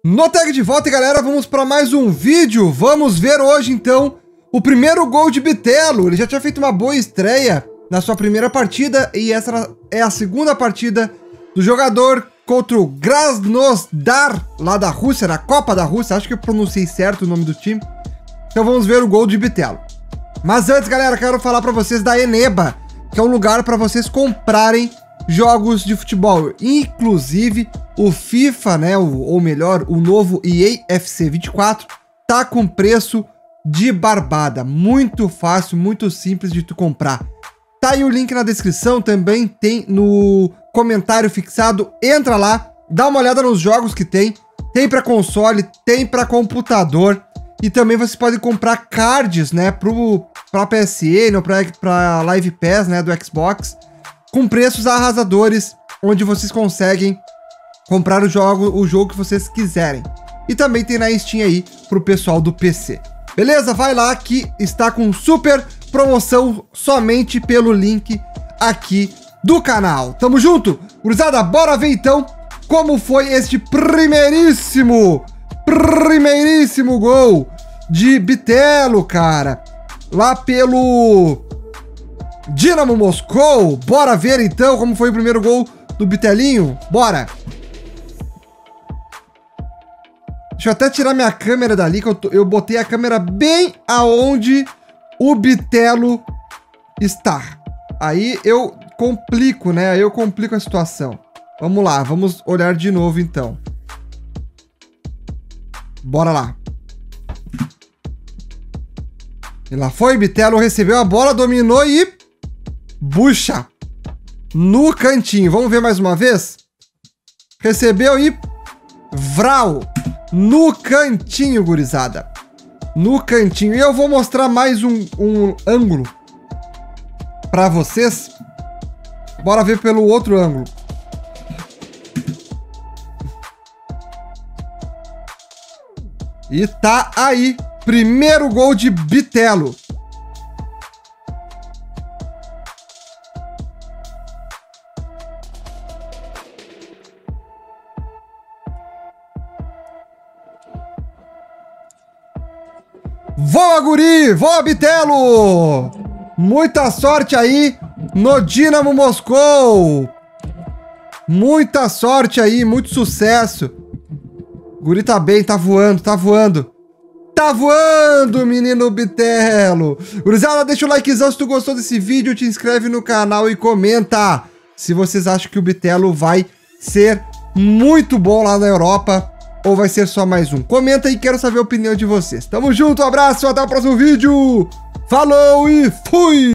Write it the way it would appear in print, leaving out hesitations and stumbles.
No tag de volta, galera, vamos para mais um vídeo. Vamos ver hoje, então, o primeiro gol de Bitelo. Ele já tinha feito uma boa estreia na sua primeira partida e essa é a segunda partida do jogador contra o Krasnodar, lá da Rússia, na Copa da Rússia. Acho que eu pronunciei certo o nome do time. Então vamos ver o gol de Bitelo. Mas antes, galera, quero falar para vocês da Eneba, que é um lugar para vocês comprarem jogos de futebol, inclusive o FIFA, né, ou melhor, o novo EA FC 24, tá com preço de barbada, muito fácil, muito simples de tu comprar. Tá aí o link na descrição, também tem no comentário fixado, entra lá, dá uma olhada nos jogos que tem para console, tem para computador, e também vocês podem comprar cards, né, pra PSN ou pra Live Pass, né, do Xbox, com preços arrasadores, onde vocês conseguem comprar o jogo que vocês quiserem. E também tem na Steam aí pro pessoal do PC. Beleza? Vai lá que está com super promoção somente pelo link aqui do canal. Tamo junto? Gurizada, bora ver então como foi este primeiríssimo gol de Bitelo, cara. Lá pelo Dinamo Moscou. Bora ver então como foi o primeiro gol do Bitelinho. Bora! Deixa eu até tirar minha câmera dali, que eu botei a câmera bem aonde o Bitelo está. Aí eu complico, né? Aí eu complico a situação. Vamos lá, vamos olhar de novo então. Bora lá. E lá foi, Bitelo recebeu a bola, dominou e... bucha! No cantinho. Vamos ver mais uma vez? Recebeu e... vral! No cantinho, gurizada. No cantinho. E eu vou mostrar mais um ângulo pra vocês. Bora ver pelo outro ângulo. E tá aí. Primeiro gol de Bitelo. Voa, guri! Voa, Bitelo! Muita sorte aí no Dinamo Moscou! Muita sorte aí, muito sucesso! Guri tá bem, tá voando, tá voando! Tá voando, menino Bitelo! Gurizada, deixa o likezão se tu gostou desse vídeo, te inscreve no canal e comenta se vocês acham que o Bitelo vai ser muito bom lá na Europa ou vai ser só mais um. Comenta aí, quero saber a opinião de vocês. Tamo junto, um abraço, até o próximo vídeo! Falou e fui!